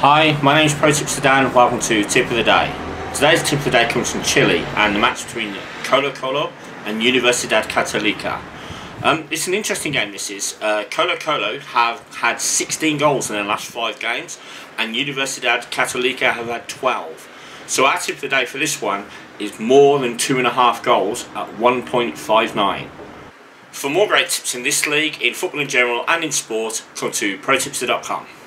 Hi, my name is ProTipster Dan and welcome to Tip of the Day. Today's Tip of the Day comes from Chile and the match between Colo-Colo and Universidad Católica. It's an interesting game, this is. Colo-Colo have had 16 goals in their last 5 games and Universidad Católica have had 12. So our Tip of the Day for this one is more than 2.5 goals at 1.59. For more great tips in this league, in football in general and in sport, come to ProTipster.com.